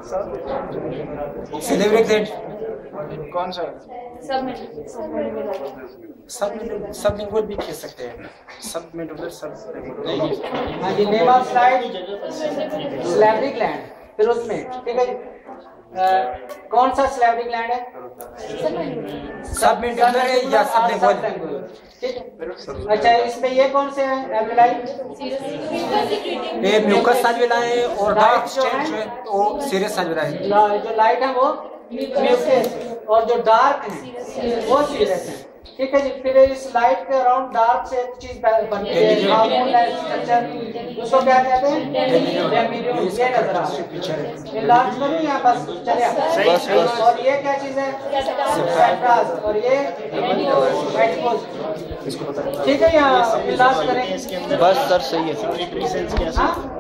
सिलेब्रिक gland कौन सा? Sublingual भी कह सकते हैं। सबमेडुलर हाँ जी, name of slide salivary gland. फिर उसमें ठीक है जी, कौन सा सिलेब्री ग्लैंड है? सबमेडुलर है या सबलिंगुअल? ठीक है। अच्छा, इसमें ये कौन से हैं एल्वेलाई? ये म्यूकस सैल्वुला है और डार्क स्टेन जो है वो सीरियस सैल्वुला है। जो लाइट है वो म्यूकस और जो डार्क है वो सीरियस है। ठीक है जी। फिर इस लाइट के अराउंड डार्क से एक चीज बनती है, हार्मोन स्ट्रक्चर, उसको क्या कहते हैं? डेम्बिडियम। ये नजर आ रहा है। इलाज करूं या बस चले? और ये क्या चीज है? सेंट्रास। और ये एडिपोज। ठीक है, या इलाज करें? बस सर सही है। हाँ?